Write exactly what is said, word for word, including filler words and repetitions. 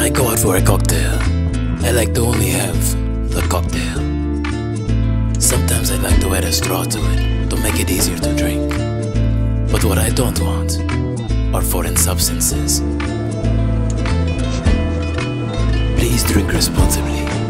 I go out for a cocktail, I like to only have the cocktail. Sometimes I like to add a straw to it to make it easier to drink. But what I don't want are foreign substances. Please drink responsibly.